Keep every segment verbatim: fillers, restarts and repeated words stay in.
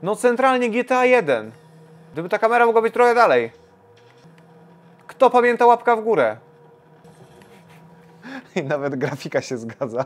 No centralnie G T A jeden. Gdyby ta kamera mogła być trochę dalej. Kto pamięta łapka w górę? I nawet grafika się zgadza.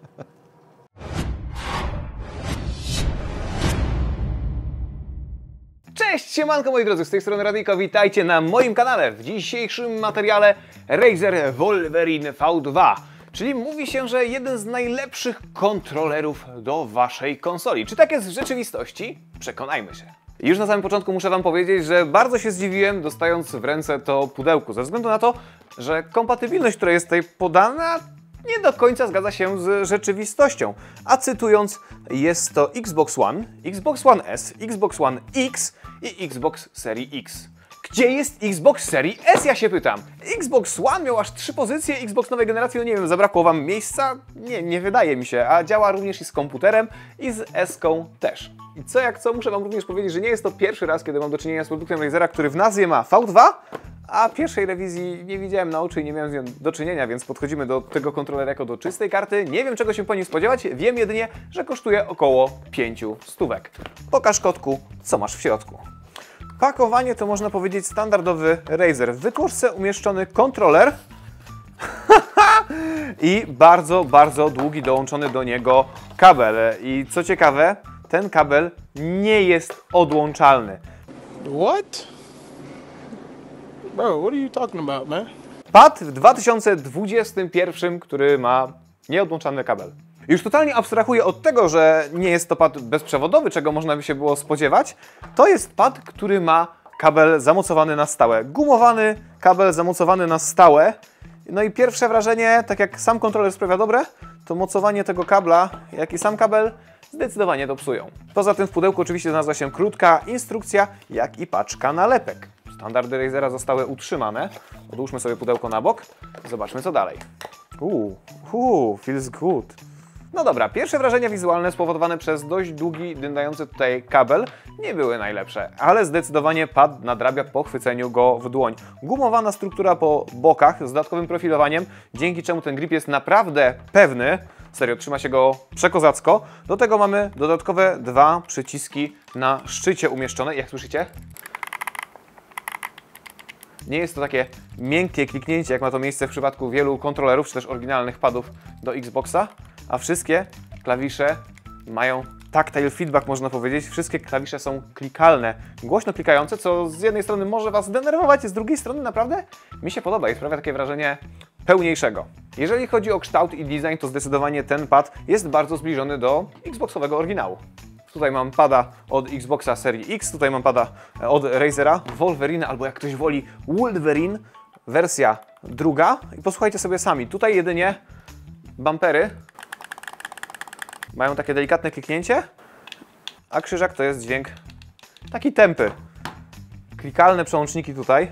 Cześć, siemanko moi drodzy, z tej strony Radyjko, witajcie na moim kanale. W dzisiejszym materiale Razer Wolverine V dwa. Czyli mówi się, że jeden z najlepszych kontrolerów do waszej konsoli. Czy tak jest w rzeczywistości? Przekonajmy się. Już na samym początku muszę wam powiedzieć, że bardzo się zdziwiłem, dostając w ręce to pudełko, ze względu na to, że kompatybilność, która jest tutaj podana, nie do końca zgadza się z rzeczywistością. A cytując, jest to Xbox One, Xbox One S, Xbox One X i Xbox Series X. Gdzie jest Xbox Series S, ja się pytam? Xbox One miał aż trzy pozycje, Xbox nowej generacji, no nie wiem, zabrakło wam miejsca? Nie, nie wydaje mi się, a działa również i z komputerem, i z S-ką też. I co jak co, muszę wam również powiedzieć, że nie jest to pierwszy raz, kiedy mam do czynienia z produktem Razera, który w nazwie ma V dwa, a pierwszej rewizji nie widziałem na oczy i nie miałem z nią do czynienia, więc podchodzimy do tego kontrolera jako do czystej karty. Nie wiem, czego się po nim spodziewać, wiem jedynie, że kosztuje około pięciu stówek. Pokaż kotku, co masz w środku. Pakowanie to można powiedzieć standardowy Razer. W wytłoczce umieszczony kontroler i bardzo, bardzo długi dołączony do niego kabel. I co ciekawe, ten kabel nie jest odłączalny. What? Bro, what are you talking about, man? Pad w dwa tysiące dwudziestym pierwszym, który ma nieodłączalny kabel. Już totalnie abstrahuję od tego, że nie jest to pad bezprzewodowy, czego można by się było spodziewać. To jest pad, który ma kabel zamocowany na stałe. Gumowany kabel zamocowany na stałe. No i pierwsze wrażenie, tak jak sam kontroler sprawia dobre, to mocowanie tego kabla, jak i sam kabel zdecydowanie to psują. Poza tym w pudełku oczywiście znalazła się krótka instrukcja, jak i paczka nalepek. Standardy Razera zostały utrzymane. Odłóżmy sobie pudełko na bok. Zobaczmy co dalej. Uuu, uuu, feels good. No dobra, pierwsze wrażenia wizualne spowodowane przez dość długi, dyndający tutaj kabel nie były najlepsze, ale zdecydowanie pad nadrabia po chwyceniu go w dłoń. Gumowana struktura po bokach z dodatkowym profilowaniem, dzięki czemu ten grip jest naprawdę pewny. Serio, trzyma się go przekozacko. Do tego mamy dodatkowe dwa przyciski na szczycie umieszczone. Jak słyszycie? Nie jest to takie miękkie kliknięcie, jak ma to miejsce w przypadku wielu kontrolerów, czy też oryginalnych padów do Xboxa, a wszystkie klawisze mają tactile feedback, można powiedzieć. Wszystkie klawisze są klikalne, głośno klikające, co z jednej strony może was denerwować, z drugiej strony naprawdę mi się podoba i sprawia takie wrażenie pełniejszego. Jeżeli chodzi o kształt i design, to zdecydowanie ten pad jest bardzo zbliżony do Xboxowego oryginału. Tutaj mam pada od Xboxa Series X, tutaj mam pada od Razera Wolverine, albo jak ktoś woli Wolverine, wersja druga. I posłuchajcie sobie sami, tutaj jedynie bumpery mają takie delikatne kliknięcie, a krzyżak to jest dźwięk taki tępy. Klikalne przełączniki tutaj.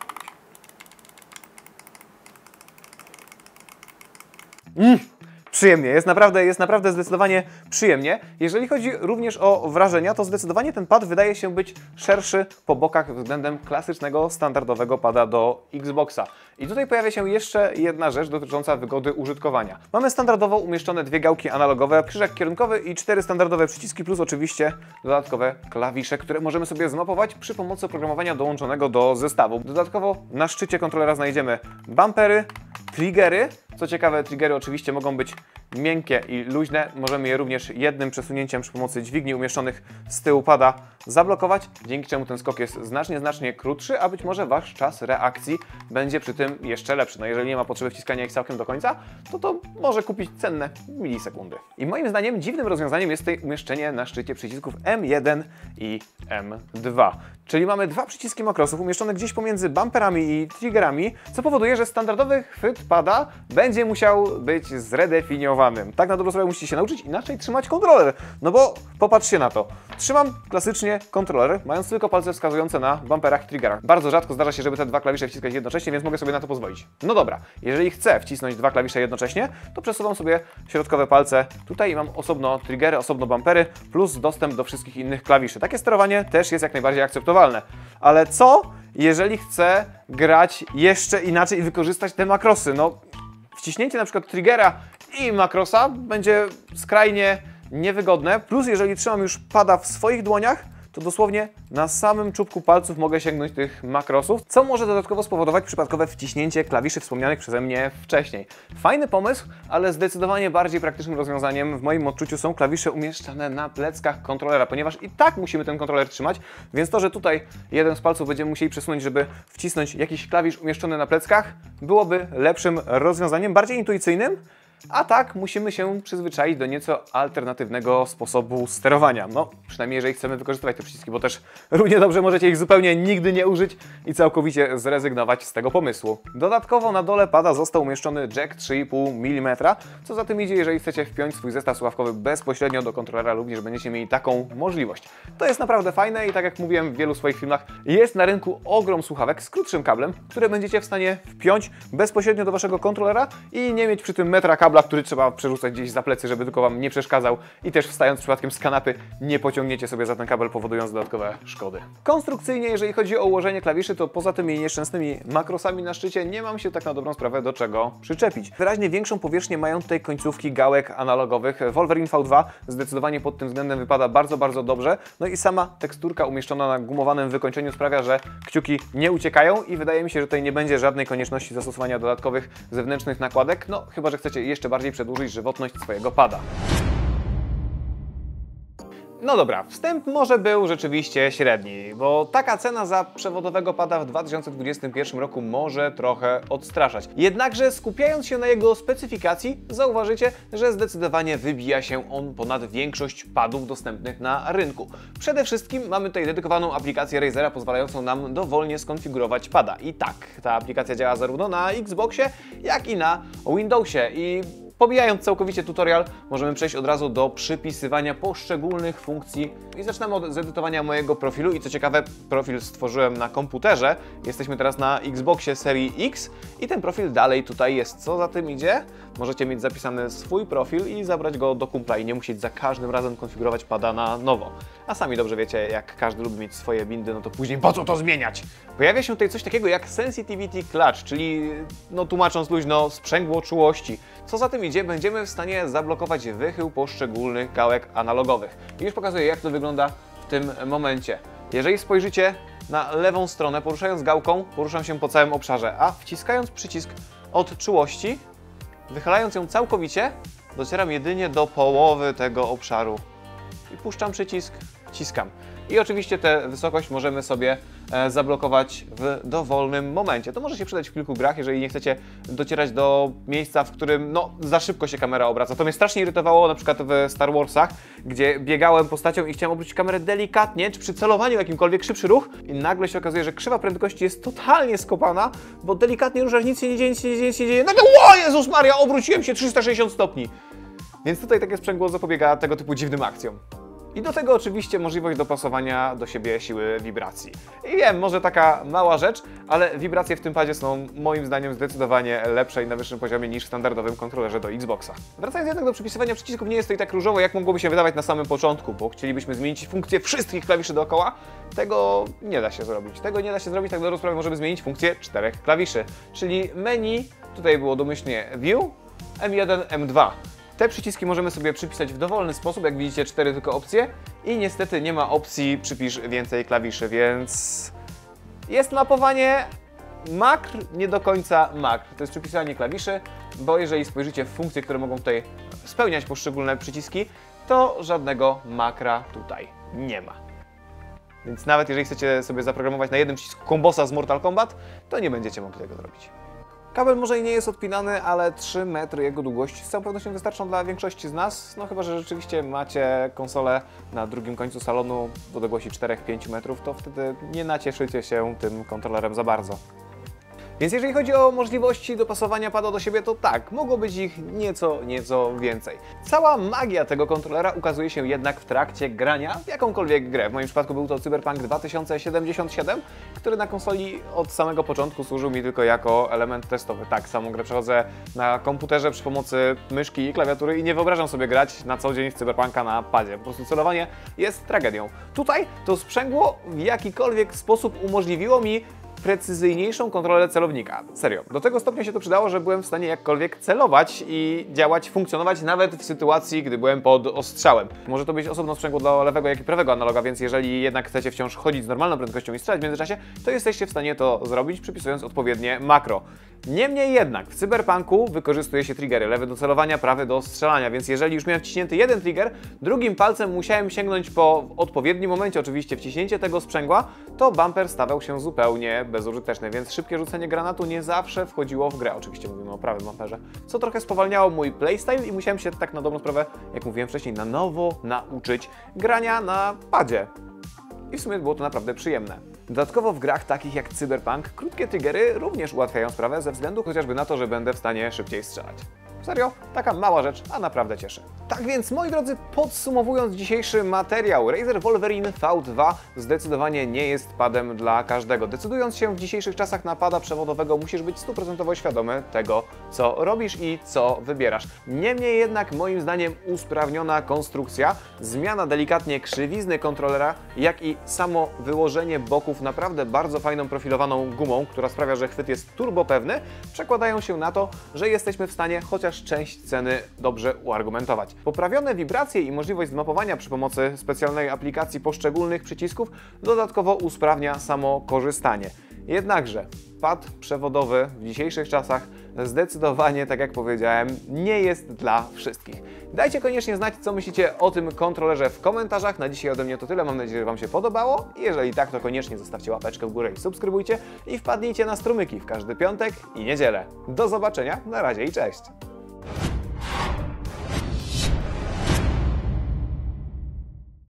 Mm. Przyjemnie, jest naprawdę, jest naprawdę zdecydowanie przyjemnie. Jeżeli chodzi również o wrażenia, to zdecydowanie ten pad wydaje się być szerszy po bokach względem klasycznego, standardowego pada do Xboxa. I tutaj pojawia się jeszcze jedna rzecz dotycząca wygody użytkowania. Mamy standardowo umieszczone dwie gałki analogowe, krzyżak kierunkowy i cztery standardowe przyciski, plus oczywiście dodatkowe klawisze, które możemy sobie zmapować przy pomocy oprogramowania dołączonego do zestawu. Dodatkowo na szczycie kontrolera znajdziemy bumpery, triggery. Co ciekawe, triggery oczywiście mogą być miękkie i luźne. Możemy je również jednym przesunięciem przy pomocy dźwigni umieszczonych z tyłu pada zablokować, dzięki czemu ten skok jest znacznie, znacznie krótszy, a być może wasz czas reakcji będzie przy tym jeszcze lepszy. No jeżeli nie ma potrzeby wciskania ich całkiem do końca, to to może kupić cenne milisekundy. I moim zdaniem dziwnym rozwiązaniem jest tutaj umieszczenie na szczycie przycisków M jeden i M dwa. Czyli mamy dwa przyciski makrosów umieszczone gdzieś pomiędzy bumperami i triggerami, co powoduje, że standardowy chwyt pada będzie musiał być zredefiniowanym. Tak na dobrą sprawę musicie się nauczyć inaczej trzymać kontroler. No bo popatrzcie na to. Trzymam klasycznie kontroler, mając tylko palce wskazujące na bumperach i triggerach. Bardzo rzadko zdarza się, żeby te dwa klawisze wciskać jednocześnie, więc mogę sobie na to pozwolić. No dobra, jeżeli chcę wcisnąć dwa klawisze jednocześnie, to przesuwam sobie środkowe palce tutaj i mam osobno triggery, osobno bumpery, plus dostęp do wszystkich innych klawiszy. Takie sterowanie też jest jak najbardziej akceptowalne. Ale co, jeżeli chcę grać jeszcze inaczej i wykorzystać te makrosy? No, wciśnięcie na przykład triggera i makrosa będzie skrajnie niewygodne. Plus, jeżeli trzymam już pada w swoich dłoniach, to dosłownie na samym czubku palców mogę sięgnąć tych makrosów, co może dodatkowo spowodować przypadkowe wciśnięcie klawiszy wspomnianych przeze mnie wcześniej. Fajny pomysł, ale zdecydowanie bardziej praktycznym rozwiązaniem w moim odczuciu są klawisze umieszczane na pleckach kontrolera, ponieważ i tak musimy ten kontroler trzymać, więc to, że tutaj jeden z palców będziemy musieli przesunąć, żeby wcisnąć jakiś klawisz umieszczony na pleckach, byłoby lepszym rozwiązaniem, bardziej intuicyjnym. A tak musimy się przyzwyczaić do nieco alternatywnego sposobu sterowania. No, przynajmniej jeżeli chcemy wykorzystywać te przyciski, bo też równie dobrze możecie ich zupełnie nigdy nie użyć i całkowicie zrezygnować z tego pomysłu. Dodatkowo na dole pada został umieszczony jack trzy i pół milimetra, co za tym idzie, jeżeli chcecie wpiąć swój zestaw słuchawkowy bezpośrednio do kontrolera, również będziecie mieli taką możliwość. To jest naprawdę fajne i tak jak mówiłem w wielu swoich filmach, jest na rynku ogrom słuchawek z krótszym kablem, które będziecie w stanie wpiąć bezpośrednio do waszego kontrolera i nie mieć przy tym metra kabla, który trzeba przerzucać gdzieś za plecy, żeby tylko wam nie przeszkadzał i też wstając przypadkiem z kanapy nie pociągniecie sobie za ten kabel, powodując dodatkowe szkody. Konstrukcyjnie, jeżeli chodzi o ułożenie klawiszy, to poza tymi nieszczęsnymi makrosami na szczycie nie mam się tak na dobrą sprawę do czego przyczepić. Wyraźnie większą powierzchnię mają tutaj końcówki gałek analogowych. Wolverine V dwa zdecydowanie pod tym względem wypada bardzo, bardzo dobrze. No i sama teksturka umieszczona na gumowanym wykończeniu sprawia, że kciuki nie uciekają i wydaje mi się, że tutaj nie będzie żadnej konieczności zastosowania dodatkowych zewnętrznych nakładek, no chyba że chcecie jeszcze bardziej przedłużyć żywotność swojego pada. No dobra, wstęp może był rzeczywiście średni, bo taka cena za przewodowego pada w dwa tysiące dwudziestym pierwszym roku może trochę odstraszać. Jednakże skupiając się na jego specyfikacji, zauważycie, że zdecydowanie wybija się on ponad większość padów dostępnych na rynku. Przede wszystkim mamy tutaj dedykowaną aplikację Razera pozwalającą nam dowolnie skonfigurować pada. I tak, ta aplikacja działa zarówno na Xboxie, jak i na Windowsie. I pomijając całkowicie tutorial, możemy przejść od razu do przypisywania poszczególnych funkcji i zaczynamy od zedytowania mojego profilu i co ciekawe, profil stworzyłem na komputerze, jesteśmy teraz na Xboxie serii X i ten profil dalej tutaj jest. Co za tym idzie? Możecie mieć zapisany swój profil i zabrać go do kumpla i nie musieć za każdym razem konfigurować pada na nowo. A sami dobrze wiecie, jak każdy lubi mieć swoje bindy, no to później po co to zmieniać? Pojawia się tutaj coś takiego jak Sensitivity Clutch, czyli no tłumacząc luźno, sprzęgło czułości. Co za tym idzie, będziemy w stanie zablokować wychył poszczególnych gałek analogowych. I już pokazuję, jak to wygląda w tym momencie. Jeżeli spojrzycie na lewą stronę, poruszając gałką, poruszam się po całym obszarze, a wciskając przycisk od czułości, wychylając ją całkowicie, docieram jedynie do połowy tego obszaru. I puszczam przycisk, wciskam. I oczywiście tę wysokość możemy sobie e, zablokować w dowolnym momencie. To może się przydać w kilku grach, jeżeli nie chcecie docierać do miejsca, w którym no, za szybko się kamera obraca. To mnie strasznie irytowało na przykład w Star Warsach, gdzie biegałem postacią i chciałem obrócić kamerę delikatnie, czy przy celowaniu jakimkolwiek szybszy ruch i nagle się okazuje, że krzywa prędkości jest totalnie skopana, bo delikatnie ruszasz, nic się nie dzieje, nic się nie dzieje, nic się nie dzieje. Nagle, o Jezus Maria, obróciłem się trzysta sześćdziesiąt stopni. Więc tutaj takie sprzęgło zapobiega tego typu dziwnym akcjom. I do tego oczywiście możliwość dopasowania do siebie siły wibracji. I wiem, może taka mała rzecz, ale wibracje w tym padzie są moim zdaniem zdecydowanie lepsze i na wyższym poziomie niż w standardowym kontrolerze do Xboxa. Wracając jednak do przypisywania przycisków, nie jest to i tak różowo, jak mogłoby się wydawać na samym początku, bo chcielibyśmy zmienić funkcję wszystkich klawiszy dookoła. Tego nie da się zrobić. Tego nie da się zrobić, tak do rozprawy możemy zmienić funkcję czterech klawiszy, czyli menu, tutaj było domyślnie View, M jeden, M dwa. Te przyciski możemy sobie przypisać w dowolny sposób, jak widzicie cztery tylko opcje i niestety nie ma opcji przypisz więcej klawiszy, więc jest mapowanie makr, nie do końca makr. To jest przypisanie klawiszy, bo jeżeli spojrzycie w funkcje, które mogą tutaj spełniać poszczególne przyciski, to żadnego makra tutaj nie ma. Więc nawet jeżeli chcecie sobie zaprogramować na jednym przycisku kombosa z Mortal Kombat, to nie będziecie mogli tego zrobić. Kabel może i nie jest odpinany, ale trzy metry jego długości z całą pewnością wystarczą dla większości z nas, no chyba że rzeczywiście macie konsolę na drugim końcu salonu w odległości czterech do pięciu metrów, to wtedy nie nacieszycie się tym kontrolerem za bardzo. Więc jeżeli chodzi o możliwości dopasowania pada do siebie, to tak, mogło być ich nieco, nieco więcej. Cała magia tego kontrolera ukazuje się jednak w trakcie grania w jakąkolwiek grę. W moim przypadku był to Cyberpunk dwa tysiące siedemdziesiąt siedem, który na konsoli od samego początku służył mi tylko jako element testowy. Tak, samą grę przechodzę na komputerze przy pomocy myszki i klawiatury i nie wyobrażam sobie grać na co dzień w Cyberpunka na padzie. Po prostu celowanie jest tragedią. Tutaj to sprzęgło w jakikolwiek sposób umożliwiło mi precyzyjniejszą kontrolę celownika. Serio, do tego stopnia się to przydało, że byłem w stanie jakkolwiek celować i działać, funkcjonować nawet w sytuacji, gdy byłem pod ostrzałem. Może to być osobno sprzęgło dla lewego, jak i prawego analoga, więc jeżeli jednak chcecie wciąż chodzić z normalną prędkością i strzelać w międzyczasie, to jesteście w stanie to zrobić, przypisując odpowiednie makro. Niemniej jednak w Cyberpunku wykorzystuje się triggery, lewy do celowania, prawy do strzelania, więc jeżeli już miałem wciśnięty jeden trigger, drugim palcem musiałem sięgnąć po odpowiednim momencie, oczywiście wciśnięcie tego sprzęgła, to bumper stawał się zupełnie bezużyteczny, więc szybkie rzucenie granatu nie zawsze wchodziło w grę. Oczywiście mówimy o prawym bumperze, co trochę spowalniało mój playstyle i musiałem się tak na dobrą sprawę, jak mówiłem wcześniej, na nowo nauczyć grania na padzie. I w sumie było to naprawdę przyjemne. Dodatkowo w grach takich jak Cyberpunk krótkie triggery również ułatwiają sprawę ze względu chociażby na to, że będę w stanie szybciej strzelać. Serio? Taka mała rzecz, a naprawdę cieszy. Tak więc, moi drodzy, podsumowując dzisiejszy materiał, Razer Wolverine V dwa zdecydowanie nie jest padem dla każdego. Decydując się w dzisiejszych czasach na pada przewodowego, musisz być stuprocentowo świadomy tego, co robisz i co wybierasz. Niemniej jednak, moim zdaniem, usprawniona konstrukcja, zmiana delikatnie krzywizny kontrolera, jak i samo wyłożenie boków naprawdę bardzo fajną profilowaną gumą, która sprawia, że chwyt jest turbopewny, przekładają się na to, że jesteśmy w stanie chociaż część ceny dobrze uargumentować. Poprawione wibracje i możliwość zmapowania przy pomocy specjalnej aplikacji poszczególnych przycisków dodatkowo usprawnia samo korzystanie. Jednakże pad przewodowy w dzisiejszych czasach zdecydowanie, tak jak powiedziałem, nie jest dla wszystkich. Dajcie koniecznie znać, co myślicie o tym kontrolerze w komentarzach. Na dzisiaj ode mnie to tyle. Mam nadzieję, że Wam się podobało. Jeżeli tak, to koniecznie zostawcie łapeczkę w górę i subskrybujcie. I wpadnijcie na strumyki w każdy piątek i niedzielę. Do zobaczenia. Na razie i cześć!